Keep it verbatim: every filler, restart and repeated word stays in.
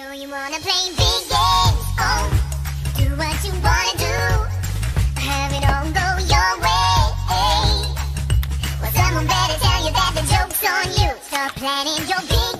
So you wanna play big games? Oh, do what you wanna do. Have it all go your way. Well, someone better tell you that the joke's on you. Start planning your big